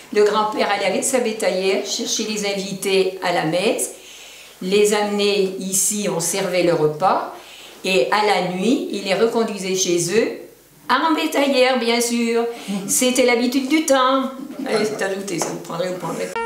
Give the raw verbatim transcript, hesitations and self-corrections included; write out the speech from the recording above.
Le grand-père allait avec sa bétaillère chercher les invités à la messe, les amener ici, on servait le repas, et à la nuit, il les reconduisait chez eux, en bétaillère bien sûr. C'était l'habitude du temps. Allez, c'est ajouté, ça vous prendrez, vous prendrez.